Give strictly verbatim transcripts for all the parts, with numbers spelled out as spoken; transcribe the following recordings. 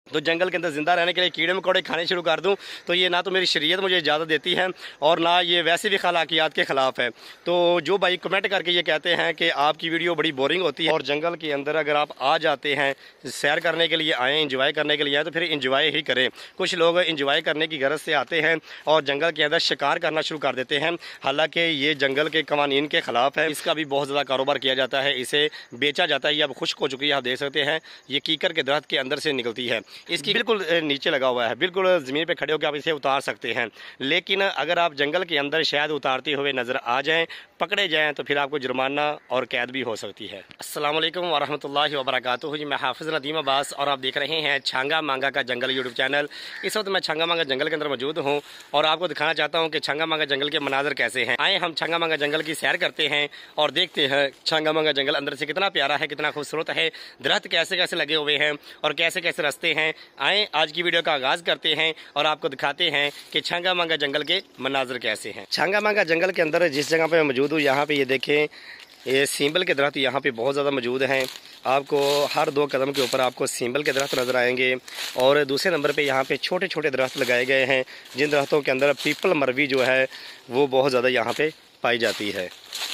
तो जंगल के अंदर ज़िंदा रहने के लिए कीड़े मकोड़े खाने शुरू कर दूं तो ये ना तो मेरी शरीयत मुझे इजाज़त देती है और ना ये वैसे भी अखलाकियात के ख़िलाफ़ है। तो जो भाई कमेंट करके ये कहते हैं कि आपकी वीडियो बड़ी बोरिंग होती है और जंगल के अंदर अगर आप आ जाते हैं सैर करने के लिए आएँ, इंजॉय करने के लिए आएँ तो फिर इंजॉय ही करें। कुछ लोग इंजॉय करने की गरज से आते हैं और जंगल के अंदर शिकार करना शुरू कर देते हैं, हालाँकि ये जंगल के कवानीन के ख़िलाफ़ है। इसका भी बहुत ज़्यादा कारोबार किया जाता है, इसे बेचा जाता है। ये अब खुश्क हो चुकी है, आप देख सकते हैं ये कीकर के दरख्त के अंदर से निकलती है। इसकी बिल्कुल नीचे लगा हुआ है, बिल्कुल ज़मीन पे खड़े होकर आप इसे उतार सकते हैं। लेकिन अगर आप जंगल के अंदर शायद उतारते हुए नज़र आ जाएं, पकड़े जाएं तो फिर आपको जुर्माना और कैद भी हो सकती है। अस्सलाम वालेकुम वरहमतुल्लाहि वबरकातुहू जी, मैं हाफिज़ नदीम अब्बास और आप देख रहे हैं छांगा मांगा का जंगल यूट्यूब चैनल। इस वक्त मैं छांगा मांगा जंगल के अंदर मौजूद हूँ और आपको दिखाना चाहता हूँ कि छांगा मांगा जंगल के मनाजर कैसे हैं। आए हम छांगा मांगा जंगल की सैर करते हैं और देखते हैं छांगा मांगा जंगल अंदर से कितना प्यारा है, कितना खूबसूरत है, दरख्त कैसे कैसे लगे हुए हैं और कैसे कैसे रास्ते हैं। आए आज की वीडियो का आगाज़ करते हैं और आपको दिखाते हैं कि छांगा मांगा जंगल के मनाजर कैसे हैं। छांगा मांगा जंगल के अंदर जिस जगह पे मौजूद हूँ यहाँ पे ये देखें, ये सींबल के दरख्त यहाँ पे बहुत ज़्यादा मौजूद हैं। आपको हर दो कदम के ऊपर आपको सींबल के दरख्त नज़र आएंगे और दूसरे नंबर पे यहाँ पे छोटे छोटे दरख्त लगाए गए हैं जिन दरख्तों के अंदर पीपल मरवी जो है वो बहुत ज़्यादा यहाँ पे पाई जाती है।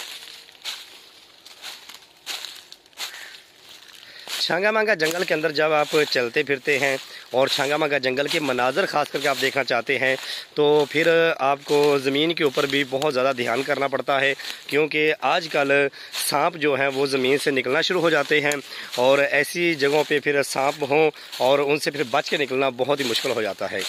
छांगा मांगा जंगल के अंदर जब आप चलते फिरते हैं और छांगा मांगा जंगल के मनाजर ख़ास करके आप देखना चाहते हैं तो फिर आपको ज़मीन के ऊपर भी बहुत ज़्यादा ध्यान करना पड़ता है, क्योंकि आजकल सांप जो हैं वो ज़मीन से निकलना शुरू हो जाते हैं और ऐसी जगहों पे फिर सांप हों और उनसे फिर बच के निकलना बहुत ही मुश्किल हो जाता है।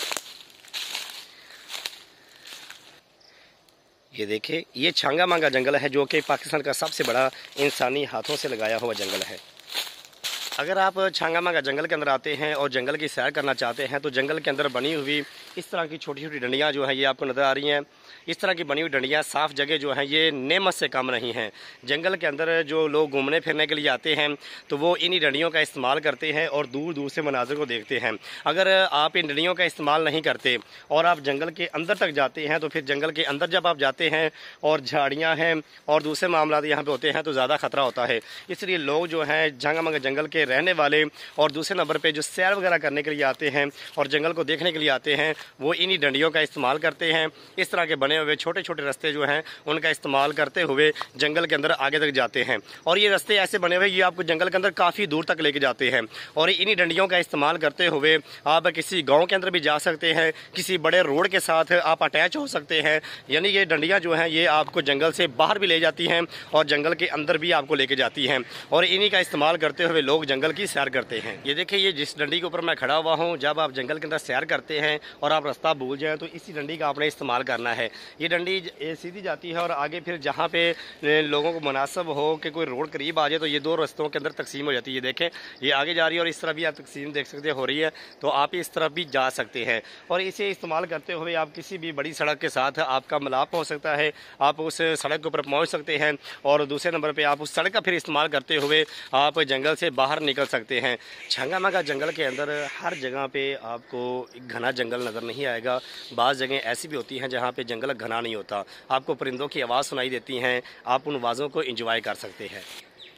ये देखिए, ये छांगा मांगा जंगल है जो कि पाकिस्तान का सबसे बड़ा इंसानी हाथों से लगाया हुआ जंगल है। अगर आप छांगा मांगा जंगल के अंदर आते हैं और जंगल की सैर करना चाहते हैं तो जंगल के अंदर बनी हुई इस तरह की छोटी छोटी डंडियाँ जो हैं ये आपको नज़र आ रही हैं। इस तरह की बनी हुई डंडियाँ साफ़ जगह जो हैं ये नेमत से कम नहीं हैं। जंगल के अंदर जो लोग घूमने फिरने के लिए आते हैं तो वो इन्हीं डंडियों का इस्तेमाल करते हैं और दूर दूर से मनाज़र को देखते हैं। अगर आप इन डंडियों का इस्तेमाल नहीं करते और आप जंगल के अंदर तक जाते हैं तो फिर जंगल के अंदर जब आप जाते हैं और झाड़ियाँ हैं और दूसरे मामला यहाँ पर होते हैं तो ज़्यादा ख़तरा होता है। इसलिए लोग जो हैं छांगा मांगा जंगल के रहने वाले और दूसरे नंबर पे जो सैर वगैरह करने के लिए आते हैं और जंगल को देखने के लिए आते हैं वो इन्हीं डंडियों का इस्तेमाल करते हैं। इस तरह के बने हुए छोटे छोटे रास्ते जो हैं उनका इस्तेमाल करते हुए जंगल के अंदर आगे तक जाते हैं और ये रास्ते ऐसे बने हुए ये आपको जंगल के अंदर काफ़ी दूर तक लेके जाते हैं और इन्हीं डंडियों का इस्तेमाल करते हुए आप किसी गाँव के अंदर भी जा सकते हैं, किसी बड़े रोड के साथ आप अटैच हो सकते हैं। यानी ये डंडियाँ जो हैं ये आपको जंगल से बाहर भी ले जाती हैं और जंगल के अंदर भी आपको लेके जाती हैं और इन्हीं का इस्तेमाल करते हुए लोग जंगल की सैर करते हैं। ये देखिए, ये जिस डंडी के ऊपर मैं खड़ा हुआ हूँ, जब आप जंगल के अंदर सैर करते हैं और आप रास्ता भूल जाएं तो इसी डंडी का आपने इस्तेमाल करना है। ये डंडी सीधी जाती है और आगे फिर जहाँ पे लोगों को मुनासिब हो कि कोई रोड करीब आ जाए तो ये दो रास्तों के अंदर तकसीम हो जाती है। ये देखें, ये आगे जा रही है और इस तरह भी आप तकसीम देख सकते हो रही है तो आप इस तरफ भी जा सकते हैं और इसे इस्तेमाल करते हुए आप किसी भी बड़ी सड़क के साथ आपका मिलाप हो सकता है, आप उस सड़क के ऊपर पहुँच सकते हैं और दूसरे नंबर पर आप उस सड़क का फिर इस्तेमाल करते हुए आप जंगल से बाहर निकल सकते हैं। छांगा मांगा जंगल के अंदर हर जगह पे आपको एक घना जंगल नज़र नहीं आएगा। बाज़ जगह ऐसी भी होती हैं जहाँ पे जंगल घना नहीं होता, आपको परिंदों की आवाज़ सुनाई देती हैं, आप उन आवाज़ों को एंजॉय कर सकते हैं।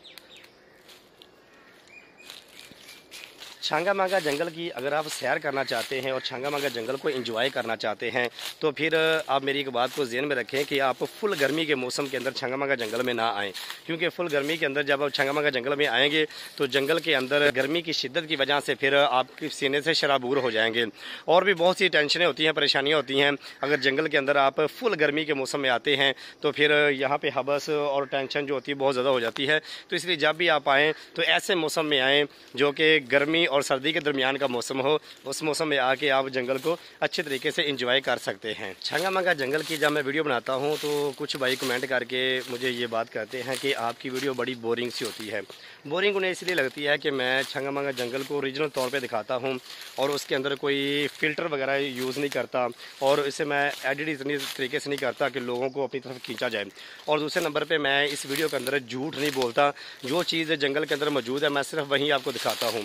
छांगा मांगा जंगल की अगर आप सैर करना चाहते हैं और छांगा मांगा जंगल को एंजॉय करना चाहते हैं तो फिर आप मेरी एक बात को ज़हन में रखें कि आप फुल गर्मी के मौसम के अंदर छांगा मांगा जंगल में ना आएँ, क्योंकि फुल गर्मी के अंदर जब आप छांगा मांगा जंगल में आएंगे तो जंगल के अंदर गर्मी की शिद्दत की वजह से फिर आपके सीने से शराबूर हो जाएंगे और भी बहुत सी टेंशनें होती हैं, परेशानियाँ होती हैं। अगर जंगल के अंदर आप फुल गर्मी के मौसम में आते हैं तो फिर यहाँ पर हबस और टेंशन जो होती है बहुत ज़्यादा हो जाती है। तो इसलिए जब भी आप आएँ तो ऐसे मौसम में आएँ जो कि गर्मी और सर्दी के दरमियान का मौसम हो, उस मौसम में आके आप जंगल को अच्छे तरीके से एंजॉय कर सकते हैं। छांगा मांगा जंगल की जब मैं वीडियो बनाता हूं तो कुछ भाई कमेंट करके मुझे ये बात कहते हैं कि आपकी वीडियो बड़ी बोरिंग सी होती है। बोरिंग उन्हें इसलिए लगती है कि मैं छांगा मांगा जंगल को ओरिजिनल तौर पे दिखाता हूं और उसके अंदर कोई फ़िल्टर वगैरह यूज़ नहीं करता और इसे मैं एडिट इतनी तरीके से नहीं करता कि लोगों को अपनी तरफ खींचा जाए। और दूसरे नंबर पर मैं इस वीडियो के अंदर झूठ नहीं बोलता, जो चीज़ जंगल के अंदर मौजूद है मैं सिर्फ वहीं आपको दिखाता हूँ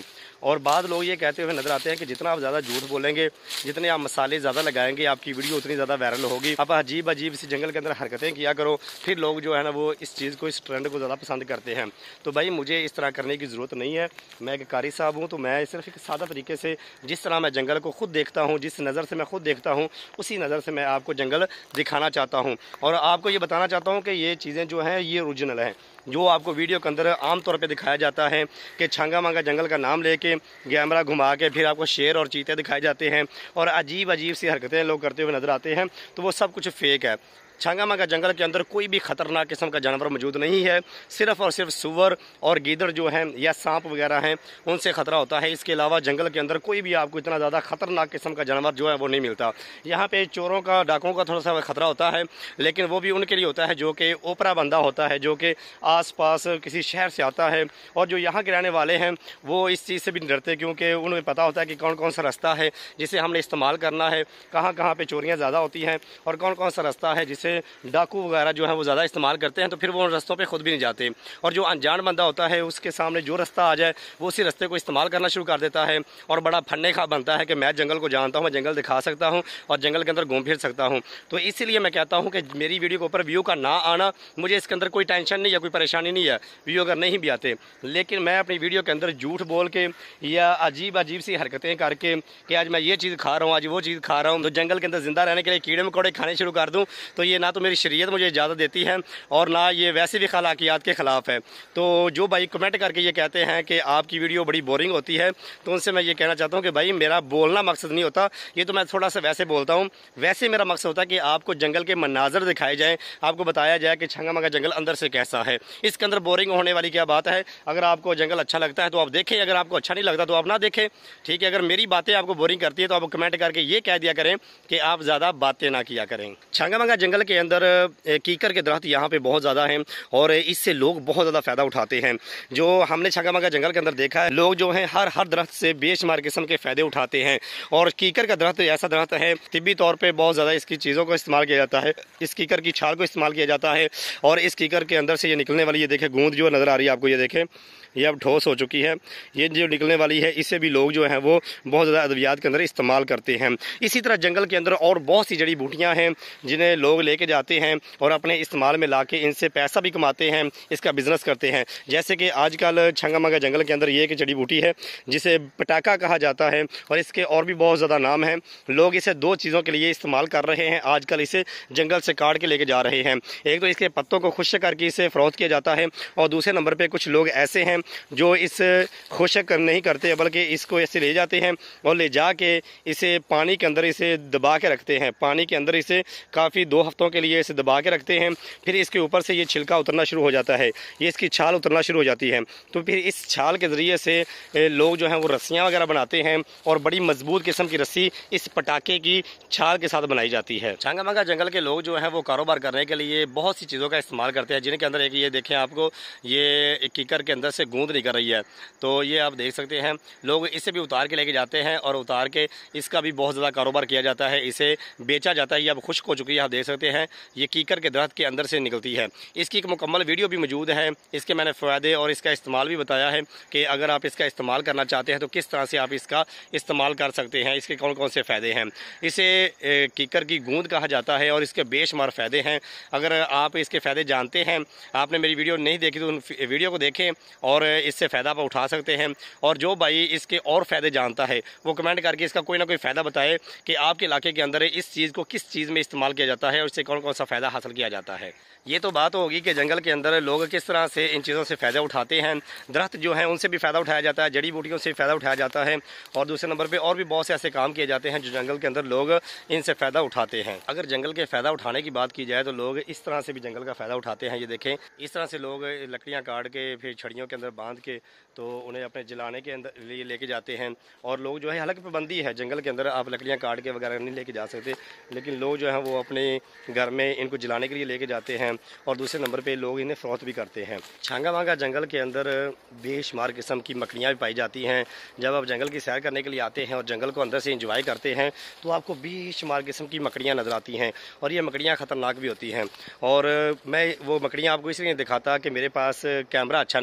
اور بعض لوگ یہ کہتے ہوئے نظر آتے ہیں کہ جتنا آپ زیادہ جھوٹ بولیں گے، جتنے آپ مسالے زیادہ لگائیں گے، آپ کی ویڈیو اتنی زیادہ وائرل ہوگی۔ آپ عجیب عجیب سی جنگل کے اندر حرکتیں کیا کرو، پھر لوگ جو ہے نا وہ اس چیز کو، اس ٹرینڈ کو زیادہ پسند کرتے ہیں۔ تو بھائی مجھے اس طرح کرنے کی ضرورت نہیں ہے، میں ایک قاری صاحب ہوں، تو میں صرف ایک سادہ طریقے سے جس طرح میں جنگل کو خود دیکھتا ہوں، جس نظر سے میں خود دیکھتا ہوں، اسی نظر سے میں آپ کو جنگل دکھانا چاہتا ہوں، اور آپ کو یہ بتانا چاہتا ہوں کہ یہ چیزیں جو ہیں یہ اوریجنل ہیں۔ جو آپ کو ویڈیو کے اندر عام طور پہ دکھایا جاتا ہے کہ چھانگا مانگا جنگل کا نام لے کے کیمرہ گھما کے پھر آپ کو شیر اور چیتے دکھائے جاتے ہیں اور عجیب عجیب سی حرکتیں لوگ کرتے ہوئے نظر آتے ہیں، تو وہ سب کچھ فیک ہے۔ چھانگا مانگا جنگل کے اندر کوئی بھی خطرناک قسم کا جانور موجود نہیں ہے، صرف اور صرف سور اور گیدڑ جو ہیں یا سانپ وغیرہ ہیں ان سے خطرہ ہوتا ہے۔ اس کے علاوہ جنگل کے اندر کوئی بھی آپ کو اتنا زیادہ خطرناک قسم کا جانور جو ہے وہ نہیں ملتا۔ یہاں پہ چوروں کا، ڈاکوں کا تھوڑا سا خطرہ ہوتا ہے، لیکن وہ بھی ان کے لیے ہوتا ہے جو کہ اوپرا بندہ ہوتا ہے، جو کہ آس پاس کسی شہر سے آتا ہے، اور جو یہاں کے رہنے والے ہیں وہ اس چیز سے بھی نہیں ڈرتے، کیونکہ انہیں پتہ ہوتا ہے کہ کون کون سا رستہ ہے جسے ہم نے استعمال کرنا ہے، کہاں کہاں پہ چوریاں زیادہ ہوتی ہیں، اور کون کون سا رستہ ہے جسے ڈاکو وغیرہ جو ہے وہ زیادہ استعمال کرتے ہیں، تو پھر وہ ان رستوں پہ خود بھی نہیں جاتے۔ اور جو انجان بندہ ہوتا ہے اس کے سامنے جو رستہ آ جائے وہ اسی رستے کو استعمال کرنا شروع کر دیتا ہے، اور بڑا پھننے کا بنتا ہے کہ میں جنگل کو جانتا ہوں، میں جنگل دکھا سکتا ہوں اور جنگل کے اندر گھوم پھر سکتا ہوں۔ تو اسی لیے میں کہتا ہوں کہ میری ویڈیو کے اوپر ویو کا نہ آنا، مجھے اس کے اندر کوئی ٹینشن نہیں ہے، کوئی پریشانی نہیں ہے ویو اگر نہیں بھی آتے، لیکن میں اپنی ویڈیو کے اندر جھوٹ بول کے یا عجیب عجیب سی حرکتیں کر کے کہ آج میں یہ چیز کھا رہا ہوں، آج وہ چیز کھا رہا ہوں، تو جنگل کے اندر زندہ رہنے کے لیے کیڑے مکوڑے کھانے شروع کر دوں، تو یہ نہ تو میری شریعت مجھے اجازت دیتی ہے اور نہ یہ ویسے بھی اخلاقیات کے خلاف ہے۔ تو جو بھائی کمنٹ کر کے یہ کہتے ہیں کہ آپ کی ویڈیو بڑی بورنگ ہوتی ہے، تو ان سے میں یہ کہنا چاہتا ہوں کہ بھائی میرا بولنا مقصد نہیں ہوتا، یہ تو میں تھوڑا سا ویسے بولتا ہوں، ویسے میرا مقصد ہوتا ہے کہ آپ کو جنگل کے مناظر دکھائے جائیں، آپ کو بتایا جائے کہ چھانگا مانگا جنگل اندر سے کیسا ہے۔ اس کے اندر بورنگ ہونے والی کیا بات ہے؟ اگر آپ کو جنگل اچھا لگتا ہے تو آپ دیکھیں، اگر آپ کو اچھا نہیں لگتا تو آپ نہ دیکھیں، ٹھیک ہے؟ اگر میری باتیں آپ کو بورنگ کرتی ہیں تو آپ کمنٹ کر کے یہ کہہ دیا کریں کہ آپ زیادہ باتیں نہ کیا کریں۔ چھانگا مانگا جنگل کے اندر کیکر کے درخت یہاں پہ بہت زیادہ ہیں اور اس سے لوگ بہت زیادہ فائدہ اٹھاتے ہیں۔ جو ہم نے چھانگا مانگا جنگل کے اندر دیکھا ہے، لوگ جو ہیں ہر ہر درخت سے بے شمار قسم کے فائدے اٹھاتے ہیں، اور کیکر کا درخت ایسا درخت ہے طبی طور پہ بہت زیادہ اس کی چیزوں کو استعمال کیا جاتا ہے، اس کیکر کی چھال کو استعمال کیا جاتا ہے، اور اس کیکر کے اندر سے یہ نکلنے والی یہ دیکھیں گوند جو نظر آ رہی ہے آپ کو، یہ دیکھیں یہ اب ٹھوس ہو چکی ہے، یہ جو نکلنے والی ہے اسے بھی لوگ جو ہیں وہ بہت زیادہ ادویات کے اندر استعمال کرتے ہیں۔ اسی طرح جنگل کے اندر اور بہت سی جڑی بوٹیاں ہیں جنہیں لوگ لے کے جاتے ہیں اور اپنے استعمال میں لا کے ان سے پیسہ بھی کماتے ہیں، اس کا بزنس کرتے ہیں۔ جیسے کہ آج کل چھانگا مانگا جنگل کے اندر یہ ایک جڑی بوٹی ہے جسے پٹاکا کہا جاتا ہے، اور اس کے اور بھی بہت زیادہ نام ہیں۔ لوگ اسے دو چیزوں کے لیے استعمال کر رہے ہیں، آج کل اسے جنگل سے کاٹ کے لے کے جا رہے ہیں۔ ایک تو اس کے پتوں کو خشک کر کے اسے فروخت کیا جاتا ہے، اور دوسرے نمبر پہ کچھ لوگ ایسے ہیں جو اس خشک نہیں کرتے بلکہ اس کو ایسے لے جاتے ہیں اور لے جا کے اسے پانی کے اندر اسے دبا کے رکھتے ہیں، پانی کے اندر اسے کافی دو ہفتوں کے لیے اسے دبا کے رکھتے ہیں، پھر اس کے اوپر سے یہ چھلکا اترنا شروع ہو جاتا ہے، یہ اس کی چھال اترنا شروع ہو جاتی ہے، تو پھر اس چھال کے ذریعے سے لوگ جو ہیں وہ رسیاں وغیرہ بناتے ہیں، اور بڑی مضبوط قسم کی رسی اس پٹاخے کی چھال کے ساتھ بنائی جاتی ہے۔ چھانگا مانگا جنگل کے لوگ جو ہیں وہ کاروبار کرنے کے لیے بہت سی چیزوں کا استعمال کرتے ہیں، جن کے اندر ایک یہ دیکھیں آپ کو یہ کیکر کے اندر سے گوند نکل رہی ہے، تو یہ آپ دیکھ سکتے ہیں لوگ اسے بھی اتار کے لے کے جاتے ہیں، اور اتار کے اس کا بھی بہت زیادہ کاروبار کیا جاتا ہے، اسے بیچا جاتا ہے۔ یہ اب خشک ہو چکی ہے، آپ دیکھ سکتے ہیں یہ کیکر کے درخت کے اندر سے نکلتی ہے۔ اس کی ایک مکمل ویڈیو بھی موجود ہے، اس کے میں نے فوائدے اور اس کا استعمال بھی بتایا ہے کہ اگر آپ اس کا استعمال کرنا چاہتے ہیں تو کس طرح سے آپ اس کا استعمال کر سکتے ہیں، اس کے کون کون سے فائدے ہیں۔ اسے کیکر کی گوند کہا جاتا ہے اور اس کے بے شمار فائدے ہیں۔ اگر آپ اس کے فائدے جانتے ہیں، آپ نے میری ویڈیو نہیں دیکھی تو ان ویڈیو کو دیکھیں اور اس سے فائدہ آپ اٹھا سکتے ہیں۔ اور جو بھائی اس کے اور فائدے جانتا ہے وہ کمنٹ کر کے اس کا کوئی نہ کوئی فائدہ بتائے کہ آپ کے علاقے کے اندر اس چیز کو کس چیز میں استعمال کیا جاتا ہے اور اس سے کون کون سا فائدہ حاصل کیا جاتا ہے۔ یہ تو بات ہوگی کہ جنگل کے اندر لوگ کس طرح سے ان چیزوں سے فائدہ اٹھاتے ہیں، درخت جو ہیں ان سے بھی فائدہ اٹھایا جاتا ہے، جڑی بوٹیوں سے فائدہ اٹھایا جاتا ہے، اور دوسرے نمبر پہ اور بھی بہت سے ایسے کام کیے جاتے ہیں جو جنگل کے اندر لوگ ان سے فائدہ اٹھاتے ہیں۔ اگر جنگل کے فائدہ اٹھانے کی بات کی جائے تو لوگ اس طرح سے بھی جنگل کا فائدہ اٹھاتے ہیں۔ یہ دیکھیں اس طرح سے لوگ لکڑیاں کاٹ کے پھر چھڑیوں کے اندر باندھ کے تو انہیں اپنے جلانے کے اندر لیے لے کے جاتے ہیں، اور لوگ جو ہے حالانکہ پابندی ہے جنگل کے اندر آپ لکڑیاں کاٹ کے وغیرہ نہیں لے کے جا سکتے، لیکن لوگ جو ہیں وہ اپنے گھر میں ان کو جلانے کے لیے لے کے جاتے ہیں، اور دوسرے نمبر پہ لوگ انہیں فروخت بھی کرتے ہیں۔ چھانگا مانگا جنگل کے اندر بے شمار قسم کی مکڑیاں بھی پائی جاتی ہیں۔ جب آپ جنگل کی سیر کرنے کے لیے آتے ہیں اور جنگل کو اندر سے انجوائے کرتے ہیں تو آپ کو بے شمار قسم کی مکڑیاں نظر آتی ہیں، اور یہ مکڑیاں خطرناک بھی ہوتی ہیں۔ اور میں وہ مکڑیاں آپ کو اس لیے دکھاتا کہ میرے پاس کیمرہ اچھا نہیں ہے، میرے پاس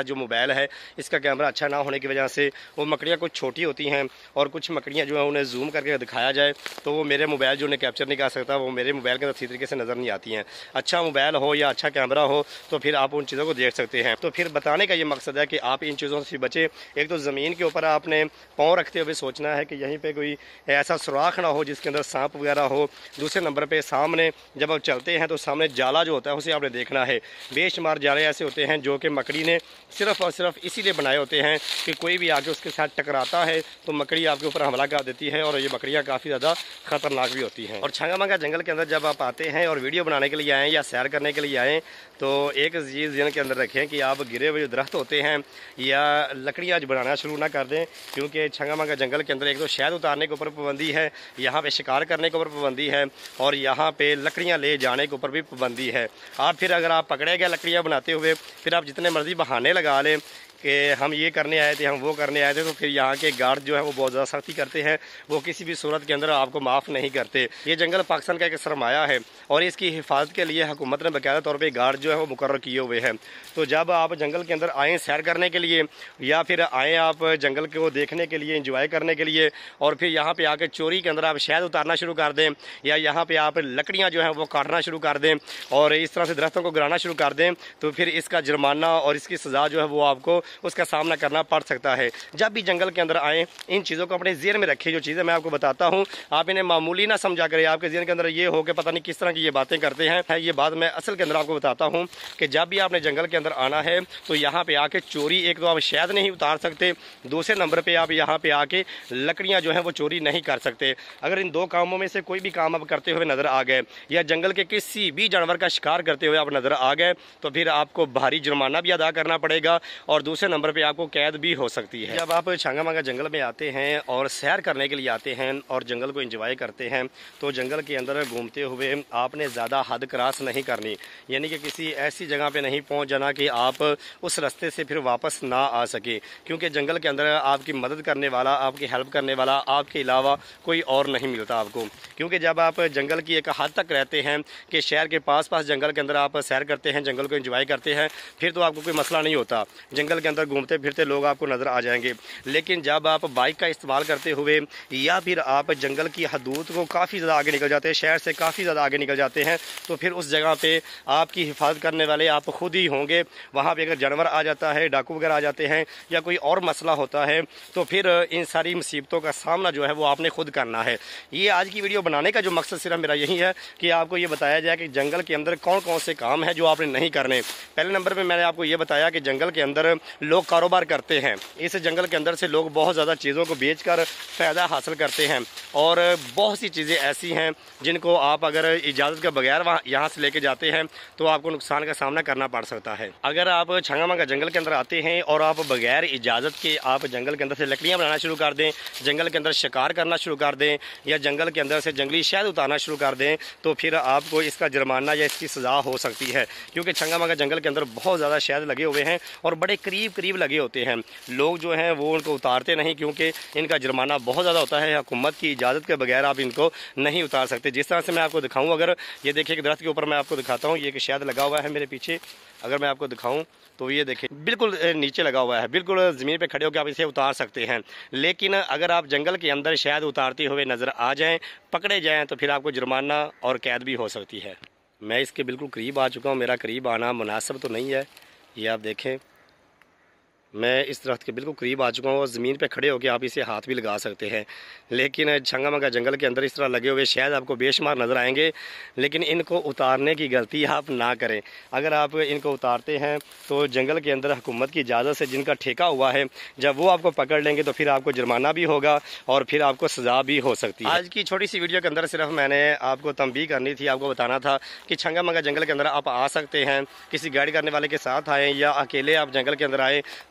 जो मोबाइल है इसका कैमरा अच्छा ना होने की वजह से वो मकड़ियाँ कुछ छोटी होती हैं और कुछ मकड़ियाँ जो है उन्हें जूम करके दिखाया जाए तो वो मेरे मोबाइल जो उन्हें कैप्चर नहीं कर सकता, वो मेरे मोबाइल के अंदर अच्छी तरीके से नज़र नहीं आती हैं। अच्छा मोबाइल हो या अच्छा कैमरा हो तो फिर आप उन चीज़ों को देख सकते हैं। तो फिर बताने का ये मकसद है कि आप इन चीज़ों से बचें। एक तो ज़मीन के ऊपर आपने पाँव रखते हुए सोचना है कि यहीं पे कोई ऐसा सुराख ना हो जिसके अंदर सांप वगैरह हो। दूसरे नंबर पे सामने जब आप चलते हैं तो सामने जाला जो होता है उसे आपने देखना है। बेशुमार जाले ऐसे होते हैं जो कि मकड़ी ने सिर्फ और सिर्फ इसीलिए बनाए होते हैं कि कोई भी आके उसके साथ टकराता है तो मकड़ी आपके ऊपर हमला कर देती है और ये मकड़ियाँ काफ़ी ज़्यादा खतरनाक भी होती हैं। और छंगा मंगा जंगल के अंदर जब आप आते हैं और वीडियो बनाने के लिए आएँ या सैर करने के लिए आएँ तो एक चीज़ ध्यान के अंदर रखें कि आप गिरे हुए जो दरख्त होते हैं या लकड़ियाँ बनाना शुरू ना कर दें, क्योंकि छंगा मंगा जंगल के अंदर एक तो शहद उतारने के ऊपर पाबंदी है, यहाँ पे शिकार करने के ऊपर पाबंदी है और यहाँ पे लकड़ियाँ ले जाने के ऊपर भी पाबंदी है। आप फिर अगर आप पकड़े गए लकड़ियाँ बनाते हुए फिर आप जितने मर्जी बहाने लगा लें कि हम ये करने आए थे, हम वो करने आए थे, तो फिर यहाँ के गार्ड जो है वो बहुत ज़्यादा सख्ती करते हैं, वो किसी भी सूरत के अंदर आपको माफ़ नहीं करते। ये जंगल पाकिस्तान का एक सरमाया है और इसकी हिफाजत के लिए हुकूमत ने बाकायदा तौर पे गार्ड जो है वो मुकर्रर किए हुए हैं। तो जब आप जंगल के अंदर आएँ सैर करने के लिए या फिर आएँ आप जंगल को देखने के लिए, इंजॉय करने के लिए, और फिर यहाँ पर आकर चोरी के अंदर आप शहद उतारना शुरू कर दें या यहाँ पर आप लकड़ियाँ जो हैं वो काटना शुरू कर दें और इस तरह से दरख्तों को गिराना शुरू कर दें तो फिर इसका जुर्माना और इसकी सज़ा जो है वो आपको उसका सामना करना पड़ सकता है। जब भी जंगल के अंदर आएँ इन चीज़ों को अपने ज़हन में रखें। जो चीज़ें मैं आपको बताता हूँ आप इन्हें मामूली ना समझा करें, आपके ज़हन के अंदर ये हो कि पता नहीं किस तरह की ये बातें करते हैं। ये बात मैं असल के अंदर आपको बताता हूँ कि जब भी आपने जंगल के अंदर आना है तो यहाँ पे आके चोरी, एक तो आप शहद नहीं उतार सकते, दूसरे नंबर पर आप यहाँ पे आके लकड़ियाँ जो हैं वो चोरी नहीं कर सकते। अगर इन दो कामों में से कोई भी काम आप करते हुए नज़र आ गए या जंगल के किसी भी जानवर का शिकार करते हुए आप नज़र आ गए तो फिर आपको भारी जुर्माना भी अदा करना पड़ेगा और दूसरे नंबर पर आपको कैद भी हो सकती है। जब आप छंगा मंगा जंगल में आते हैं और सैर करने के लिए आते हैं और जंगल को एंजॉय करते हैं तो जंगल के अंदर घूमते हुए आपने ज़्यादा हद क्रॉस नहीं करनी, यानी कि किसी ऐसी जगह पे नहीं पहुंच जाना कि आप उस रास्ते से फिर वापस ना आ सके, क्योंकि जंगल के अंदर आपकी मदद करने वाला, आपकी हेल्प करने वाला आपके अलावा कोई और नहीं मिलता आपको। क्योंकि जब आप जंगल की एक हद तक रहते हैं कि शहर के पास पास जंगल के अंदर आप सैर करते हैं, जंगल को एंजॉय करते हैं, फिर तो आपको कोई मसला नहीं होता, जंगल के अंदर घूमते फिरते लोग आपको नज़र आ जाएंगे। लेकिन जब आप बाइक का इस्तेमाल करते हुए या फिर आप जंगल की हदूद को काफ़ी ज़्यादा आगे निकल जाते हैं, शहर से काफ़ी ज़्यादा आगे निकल जाते हैं, तो फिर उस जगह पे आपकी हिफाजत करने वाले आप खुद ही होंगे। वहाँ पे अगर जानवर आ जाता है, डाकू वगैरह आ जाते हैं या कोई और मसला होता है तो फिर इन सारी मुसीबतों का सामना जो है वो आपने खुद करना है। ये आज की वीडियो बनाने का जो मकसद सिर्फ मेरा यही है कि आपको ये बताया जाए कि जंगल के अंदर कौन कौन से काम हैं जो आपने नहीं करने। पहले नंबर पर मैंने आपको ये बताया कि जंगल के अंदर लोग कारोबार करते हैं, इस जंगल के अंदर से लोग बहुत ज़्यादा चीज़ों को बेचकर फ़ायदा हासिल करते हैं और बहुत सी चीज़ें ऐसी हैं जिनको आप अगर इजाज़त के बगैर वहाँ यहाँ से लेके जाते हैं तो आपको नुकसान का सामना करना पड़ सकता है। अगर आप छंगा मंगा जंगल के अंदर आते हैं और आप बगैर इजाज़त के आप जंगल के अंदर से लकड़ियाँ बनाना शुरू कर दें, जंगल के अंदर शिकार करना शुरू कर दें या जंगल के अंदर से जंगली शहद उतारना शुरू कर दें तो फिर आपको इसका जुर्माना या इसकी सज़ा हो सकती है। क्योंकि छंगा मंगा जंगल के अंदर बहुत ज़्यादा शहद लगे हुए हैं और बड़े करीब करीब लगे होते हैं, लोग जो हैं वो उनको उतारते नहीं क्योंकि इनका जुर्माना बहुत ज़्यादा होता है। हुकूमत की इजाज़त के बगैर आप इनको नहीं उतार सकते। जिस तरह से मैं आपको दिखाऊं, अगर ये देखिए कि दरख्त के ऊपर मैं आपको दिखाता हूँ, ये एक शहद लगा हुआ है मेरे पीछे, अगर मैं आपको दिखाऊं तो ये देखिए बिल्कुल नीचे लगा हुआ है, बिल्कुल ज़मीन पे खड़े होकर आप इसे उतार सकते हैं। लेकिन अगर आप जंगल के अंदर शहद उतारते हुए नज़र आ जाएं, पकड़े जाएं तो फिर आपको जुर्माना और कैद भी हो सकती है। मैं इसके बिल्कुल करीब आ चुका हूँ, मेरा करीब आना मुनासिब तो नहीं है, ये आप देखें मैं इस दरख्त के बिल्कुल करीब आ चुका हूँ और ज़मीन पे खड़े होकर आप इसे हाथ भी लगा सकते हैं। लेकिन छंगा मंगा जंगल के अंदर इस तरह लगे हुए शायद आपको बेशुमार नज़र आएंगे, लेकिन इनको उतारने की गलती आप ना करें। अगर आप इनको उतारते हैं तो जंगल के अंदर हुकूमत की इजाज़त से जिनका ठेका हुआ है, जब वो आपको पकड़ लेंगे तो फिर आपको जुर्माना भी होगा और फिर आपको सज़ा भी हो सकती है। आज की छोटी सी वीडियो के अंदर सिर्फ मैंने आपको तंबीह करनी थी, आपको बताना था कि छंगा मंगा जंगल के अंदर आप आ सकते हैं, किसी गाइड करने वाले के साथ आएँ या अकेले आप जंगल के अंदर आएँ तो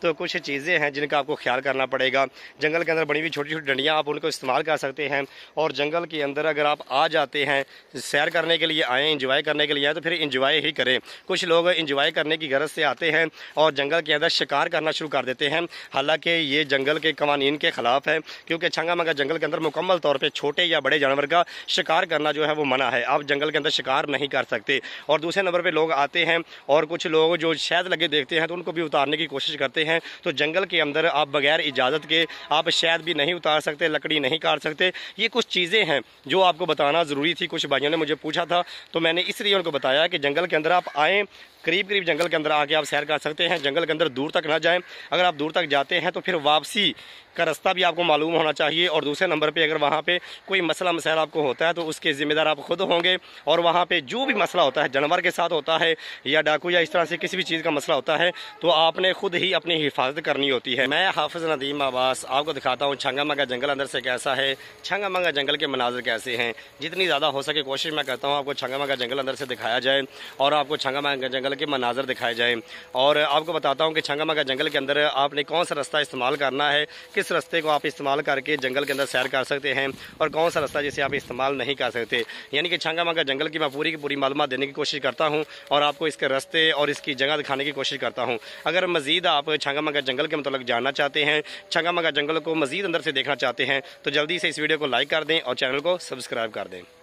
तो कुछ चीज़ें हैं जिनका आपको ख्याल करना पड़ेगा। जंगल के अंदर बनी हुई छोटी छोटी डंडियाँ आप उनको इस्तेमाल कर सकते हैं। और जंगल के अंदर अगर आप आ जाते हैं, सैर करने के लिए आएँ, इंजॉय करने के लिए आए, तो फिर इंजॉय ही करें। कुछ लोग इंजॉय करने की गरज से आते हैं और जंगल के अंदर शिकार करना शुरू कर देते हैं। हालांकि ये जंगल के कवानीन के ख़िलाफ़ है, क्योंकि छंगा मंगा जंगल के अंदर मुकम्मल तौर पे छोटे या बड़े जानवर का शिकार करना जो है वो मना है। आप जंगल के अंदर शिकार नहीं कर सकते। और दूसरे नंबर पे लोग आते हैं और कुछ लोग जो शहद लगे देखते हैं तो उनको भी उतारने की कोशिश करते हैं। तो जंगल के अंदर आप बगैर इजाज़त के आप शहद भी नहीं उतार सकते, लकड़ी नहीं काट सकते। ये कुछ चीज़ें हैं जो आपको बताना ज़रूरी थी। कुछ भाइयों ने मुझे पूछा था तो मैंने इसलिए उनको बताया कि जंगल के अंदर आप आएँ, करीब करीब जंगल के अंदर आके आप सैर कर सकते हैं। जंगल के अंदर दूर तक ना जाएं। अगर आप दूर तक जाते हैं तो फिर वापसी का रास्ता भी आपको मालूम होना चाहिए। और दूसरे नंबर पे अगर वहाँ पे कोई मसला मसाइल आपको होता है तो उसके ज़िम्मेदार आप खुद होंगे। और वहाँ पे जो भी मसला होता है, जानवर के साथ होता है या डाकू या इस तरह से किसी भी चीज़ का मसला होता है, तो आपने खुद ही अपनी हिफाजत करनी होती है। मैं हाफिज़ नदीम अब्बास आपको दिखाता हूँ छंगा मंगा जंगल अंदर से कैसा है, छंगा मंगा जंगल के मनाज़र कैसे हैं। जितनी ज़्यादा हो सके कोशिश मैं करता हूँ आपको छंगा मंगा जंगल अंदर से दिखाया जाए और आपको छंगा मंगा जंगल के मनाज़र दिखाए जाए। और आपको बताता हूँ कि छंगा मंगा जंगल के अंदर आपने कौन सा रास्ता इस्तेमाल करना है, किस रास्ते को आप इस्तेमाल करके जंगल के अंदर सैर कर सकते हैं और कौन सा रास्ता जिसे आप इस्तेमाल नहीं कर सकते। यानी कि छंगा मंगा जंगल की मैं पूरी की पूरी मालूमात देने की कोशिश करता हूं और आपको इसके रास्ते और इसकी जगह दिखाने की कोशिश करता हूं। अगर मजीद आप छंगा मंगा जंगल के मतलब जानना चाहते हैं, छंगा मंगा जंगल को मजीद अंदर से देखना चाहते हैं, तो जल्दी से इस वीडियो को लाइक कर दें और चैनल को सब्सक्राइब कर दें।